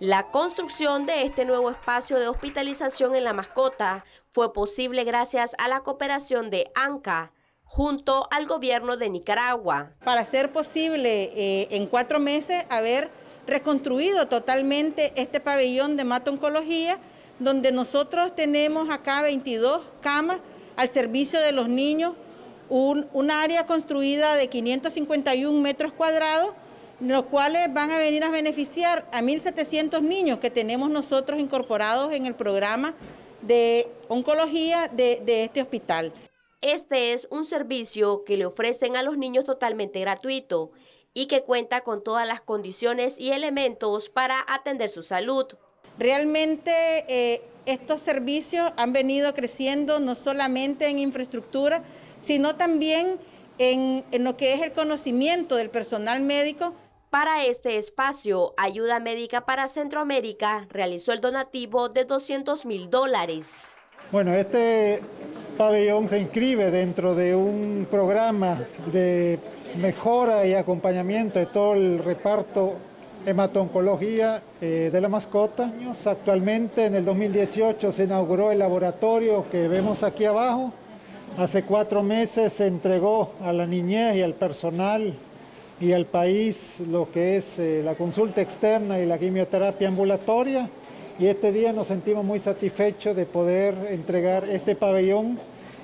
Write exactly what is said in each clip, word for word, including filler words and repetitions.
La construcción de este nuevo espacio de hospitalización en La Mascota fue posible gracias a la cooperación de ANCA junto al gobierno de Nicaragua. Para ser posible eh, en cuatro meses haber reconstruido totalmente este pabellón de hemato-oncología, donde nosotros tenemos acá veintidós camas al servicio de los niños, un, un área construida de quinientos cincuenta y un metros cuadrados, los cuales van a venir a beneficiar a mil setecientos niños que tenemos nosotros incorporados en el programa de oncología de, de este hospital. Este es un servicio que le ofrecen a los niños totalmente gratuito y que cuenta con todas las condiciones y elementos para atender su salud. Realmente eh, estos servicios han venido creciendo no solamente en infraestructura, sino también en, en lo que es el conocimiento del personal médico. Para este espacio, Ayuda Médica para Centroamérica realizó el donativo de doscientos mil dólares. Bueno, este pabellón se inscribe dentro de un programa de mejora y acompañamiento de todo el reparto hemato-oncología eh, de La Mascota. Actualmente, en el dos mil dieciocho, se inauguró el laboratorio que vemos aquí abajo. Hace cuatro meses se entregó a la niñez y al personal y al país lo que es eh, la consulta externa y la quimioterapia ambulatoria. Y este día nos sentimos muy satisfechos de poder entregar este pabellón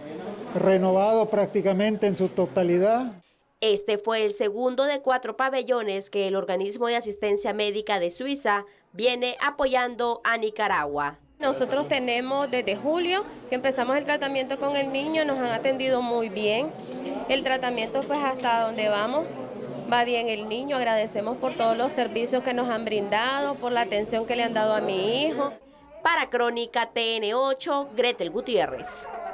renovado prácticamente en su totalidad. Este fue el segundo de cuatro pabellones que el Organismo de Asistencia Médica de Suiza viene apoyando a Nicaragua. Nosotros tenemos desde julio que empezamos el tratamiento con el niño, nos han atendido muy bien. El tratamiento pues hasta donde vamos va bien el niño, agradecemos por todos los servicios que nos han brindado, por la atención que le han dado a mi hijo. Para Crónica T N ocho, Gretel Gutiérrez.